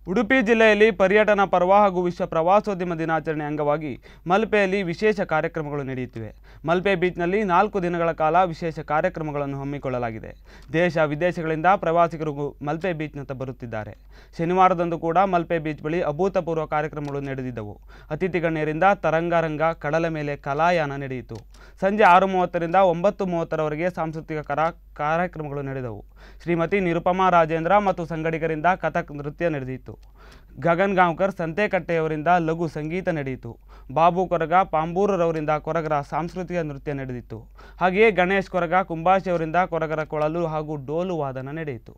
ಉಡುಪಿ ಜಿಲ್ಲೆಯಲ್ಲಿ ಪರ್ಯಟನಾ ಪರ್ವ ಹಾಗೂ ವಿಶ್ವ ಪ್ರವಾಸೋದ್ಯಮ ದಿನಾಚರಣೆ ಅಂಗವಾಗಿ ಮಲ್ಪೆಯಲ್ಲಿ ವಿಶೇಷ ಕಾರ್ಯಕ್ರಮಗಳು ನಡೆಯುತ್ತಿವೆ. ಮಲ್ಪೆ ಬೀಚ್ನಲ್ಲಿ 4 ದಿನಗಳ ಕಾಲ ವಿಶೇಷ ಕಾರ್ಯಕ್ರಮಗಳನ್ನು ಹಮ್ಮಿಕೊಳ್ಳಲಾಗಿದೆ. ದೇಶ ವಿದೇಶಗಳಿಂದ ಪ್ರವಾಸಿಗರು ಮಲ್ಪೆ ಬೀಚ್ನತ್ತ ಬರುತ್ತಿದ್ದಾರೆ. ಶನಿವಾರದಂದು ಕೂಡ ಮಲ್ಪೆ ಬೀಚ್ ಬಳಿ ಅಭೂತಪೂರ್ವ ಕಾರ್ಯಕ್ರಮಗಳು ನಡೆದಿದ್ದವು. ಅತಿಥಿ ಗಣ್ಯರಿಂದ ತರಂಗರಂಗ, ಕಡಲ ಮೇಲೆ ಕಲಾಯಾನ ನಡೆಯಿತು. ಸಂಜೆ 6:30ರಿಂದ 9:30ರವರೆಗೆ ಸಾಂಸ್ಕೃತಿಕ ಕಾರ್ಯಕ್ರಮಗಳು ನಡೆದವು. ಶ್ರೀಮತಿ ನಿರುಪಮಾ ರಾಜೇಂದ್ರ ಮತ್ತು ಸಂಗಡಿಗರಿಂದ ಕಥಕ್ ನೃತ್ಯ ನಡೆದಿತ್ತು. ಗಗನ್ ಗಾಂವ್ಕರ್ ಸಂತೆಕಟ್ಟೆಯವರಿಂದ ಲಘು ಸಂಗೀತ ನಡೆಯಿತು. ಬಾಬು ಕೊರಗ ಪಾಂಬೂರರವರಿಂದ ಕೊರಗರ ಸಾಂಸ್ಕೃತಿಕ ನೃತ್ಯ ನಡೆದಿತ್ತು. ಹಾಗೆಯೇ ಗಣೇಶ್ ಕೊರಗ ಕುಂಬಾಶಿಯವರಿಂದ ಕೊರಗರ ಕೊಳಲು ಹಾಗೂ ಡೋಲು ವಾದನ ನಡೆಯಿತು.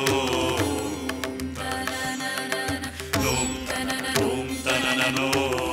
No.